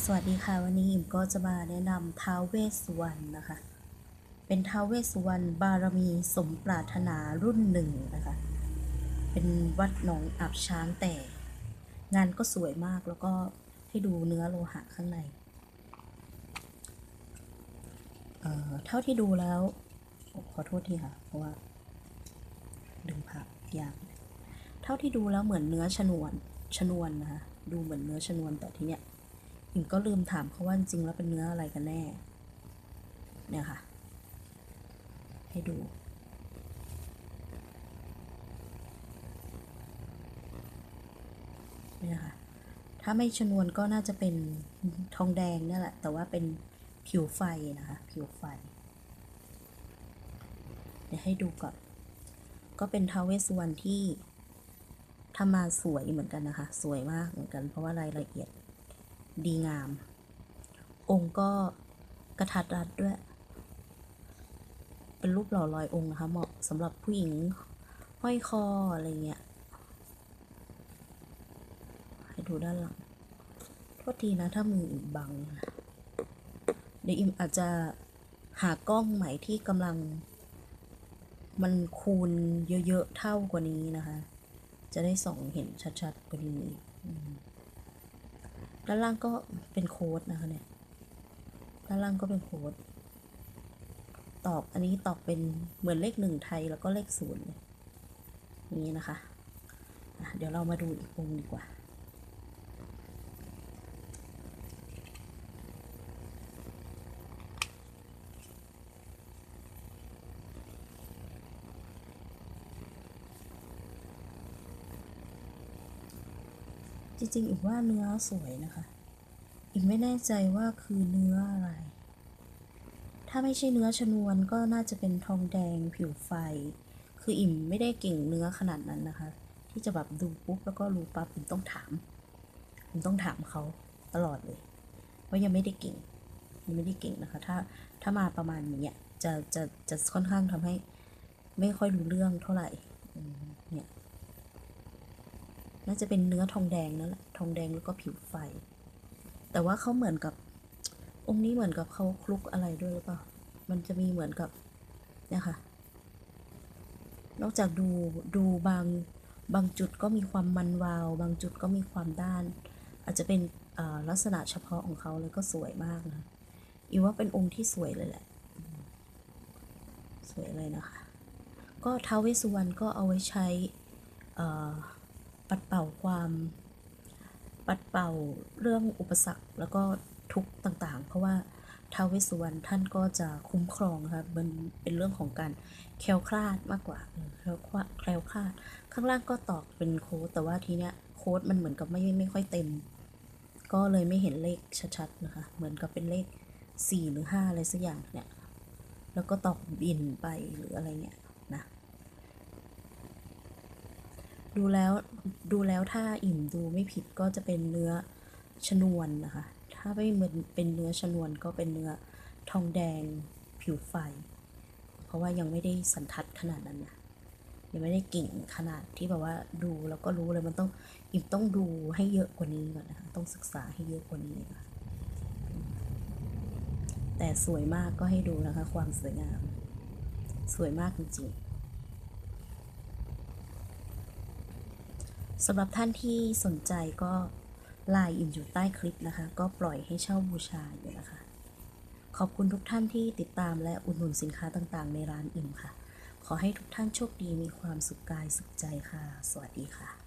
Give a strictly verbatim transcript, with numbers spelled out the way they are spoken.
สวัสดีค่ะวันนี้อิมก็จะมาแนะนำท้าวเวสสุวรรณนะคะเป็นท้าวเวสสุวรรณบารมีสมปรารถนารุ่นหนึ่งนะคะเป็นวัดหนองอับช้างแต่งานก็สวยมากแล้วก็ให้ดูเนื้อโลหะข้างใน เอ่อเท่าที่ดูแล้วขอโทษทีค่ะเพราะว่าดึงผักยากเท่าที่ดูแล้วเหมือนเนื้อชนวนชนวนนะคะดูเหมือนเนื้อชนวนแต่ทีเนี้ยอิมก็ลืมถามเขาว่าจริงแล้วเป็นเนื้ออะไรกันแน่เนี่ยค่ะให้ดูเนี่ยค่ะถ้าไม่ชนวนก็น่าจะเป็นทองแดงนี่แหละแต่ว่าเป็นผิวไฟนะคะผิวไฟเดี๋ยวให้ดูก่อนก็เป็นท้าวเวสสุวรรณที่ทำมาสวยเหมือนกันนะคะสวยมากเหมือนกันเพราะว่ารายละเอียดดีงามองค์ก็กระทัดรัดด้วยเป็นรูปหล่อลอยองค์นะคะเหมาะสำหรับผู้หญิงห้อยคออะไรเงี้ยให้ดูด้านหลังโทษทีนะถ้ามืออิมบังเดี๋ยวอิมอาจจะหากล้องใหม่ที่กำลังมันคูณเยอะๆเท่ากว่านี้นะคะจะได้ส่องเห็นชัดๆกว่านี้ด้านล่างก็เป็นโค้ดนะคะเนี่ยด้านล่างก็เป็นโค้ดตอกอันนี้ตอกเป็นเหมือนเลขหนึ่งไทยแล้วก็เลขศูนย์นี้นะคะเดี๋ยวเรามาดูอีกองค์ดีกว่าจริงๆอีกว่าเนื้อสวยนะคะอีกไม่แน่ใจว่าคือเนื้ออะไรถ้าไม่ใช่เนื้อชนวนก็น่าจะเป็นทองแดงผิวไฟคืออิ่มไม่ได้เก่งเนื้อขนาดนั้นนะคะที่จะแบบดูปุ๊บแล้วก็รู้ปั๊บอิ่มต้องถามอิ่มต้องถามเขาตลอดเลยว่ายังไม่ได้เก่งยังไม่ได้เก่งนะคะถ้าถ้ามาประมาณนี้จะจะจะค่อนข้างทำให้ไม่ค่อยรู้เรื่องเท่าไหร่เนี่ยน่าจะเป็นเนื้อทองแดงนั่นแหละทองแดงแล้วก็ผิวไฟแต่ว่าเขาเหมือนกับองค์นี้เหมือนกับเขาคลุกอะไรด้วยหรือเปล่ามันจะมีเหมือนกับเนี่ยค่ะนอกจากดูดูบางบางจุดก็มีความมันวาวบางจุดก็มีความด้านอาจจะเป็นลักษณะเฉพาะของเขาเลยก็สวยมากนะอีว่าเป็นองค์ที่สวยเลยแหละสวยเลยนะคะก็ท้าวเวสสุวรรณก็เอาไว้ใช้ปัดเป่าความปัดเป่าเรื่องอุปสรรคแล้วก็ทุกข์ต่างๆเพราะว่าท้าวเวสสุวรรณท่านก็จะคุ้มครองค่ะมันเป็นเรื่องของการแคล้วคลาดมากกว่าแคล้วคลาดแคล้วคลาดข้างล่างก็ตอกเป็นโค้ดแต่ว่าทีเนี้ยโค้ดมันเหมือนกับไม่ไม่ค่อยเต็มก็เลยไม่เห็นเลขชัดๆนะคะเหมือนกับเป็นเลขสี่หรือห้าอะไรสักอย่างเนี่ยแล้วก็ตอกบินไปหรืออะไรเนี่ยนะดูแล้วดูแล้วถ้าอิ่มดูไม่ผิดก็จะเป็นเนื้อชนวนนะคะถ้าไม่เหมือนเป็นเนื้อชนวนก็เป็นเนื้อทองแดงผิวไฟเพราะว่ายังไม่ได้สันทัดขนาดนั้นนะยังไม่ได้เก่งขนาดที่แบบว่าดูแล้วก็รู้เลยมันต้องอิ่มต้องดูให้เยอะกว่านี้ก่อนนะคะต้องศึกษาให้เยอะกว่านี้ค่ะแต่สวยมากก็ให้ดูนะคะความสวยงามสวยมากจริงๆสำหรับท่านที่สนใจก็ไลน์อิ่มอยู่ใต้คลิปนะคะก็ปล่อยให้เช่าบูชาอยู่นะคะขอบคุณทุกท่านที่ติดตามและอุดหนุนสินค้าต่างๆในร้านอิ่มค่ะขอให้ทุกท่านโชคดีมีความสุขกายสุขใจค่ะสวัสดีค่ะ